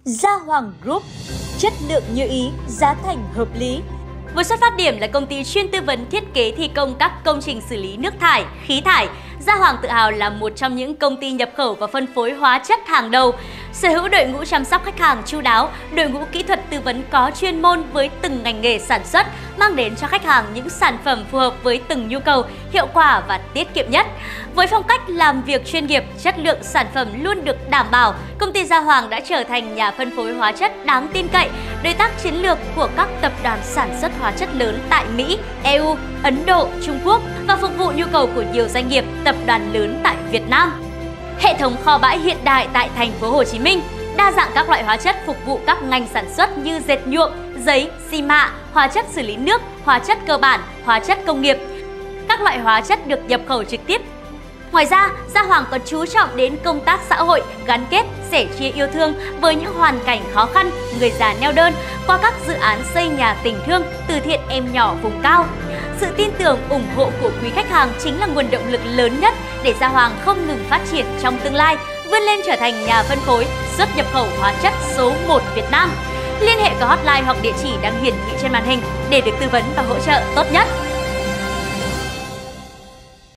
Gia Hoàng Group, chất lượng như ý, giá thành hợp lý. Với xuất phát điểm là công ty chuyên tư vấn thiết kế thi công các công trình xử lý nước thải, khí thải, Gia Hoàng tự hào là một trong những công ty nhập khẩu và phân phối hóa chất hàng đầu, sở hữu đội ngũ chăm sóc khách hàng chu đáo, đội ngũ kỹ thuật tư vấn có chuyên môn với từng ngành nghề sản xuất, mang đến cho khách hàng những sản phẩm phù hợp với từng nhu cầu, hiệu quả và tiết kiệm nhất. Với phong cách làm việc chuyên nghiệp, chất lượng sản phẩm luôn được đảm bảo, công ty Gia Hoàng đã trở thành nhà phân phối hóa chất đáng tin cậy, đối tác chiến lược của các tập đoàn sản xuất hóa chất lớn tại Mỹ, EU, Ấn Độ, Trung Quốc và phục vụ nhu cầu của nhiều doanh nghiệp, tập đoàn lớn tại Việt Nam. Hệ thống kho bãi hiện đại tại thành phố Hồ Chí Minh, đa dạng các loại hóa chất phục vụ các ngành sản xuất như dệt nhuộm, giấy, xi mạ, hóa chất xử lý nước, hóa chất cơ bản, hóa chất công nghiệp. Các loại hóa chất được nhập khẩu trực tiếp. Ngoài ra, Gia Hoàng còn chú trọng đến công tác xã hội, gắn kết, sẻ chia yêu thương với những hoàn cảnh khó khăn, người già neo đơn qua các dự án xây nhà tình thương, từ thiện em nhỏ vùng cao. Sự tin tưởng, ủng hộ của quý khách hàng chính là nguồn động lực lớn nhất để Gia Hoàng không ngừng phát triển trong tương lai, vươn lên trở thành nhà phân phối, xuất nhập khẩu hóa chất số 1 Việt Nam. Liên hệ qua hotline hoặc địa chỉ đang hiển thị trên màn hình để được tư vấn và hỗ trợ tốt nhất.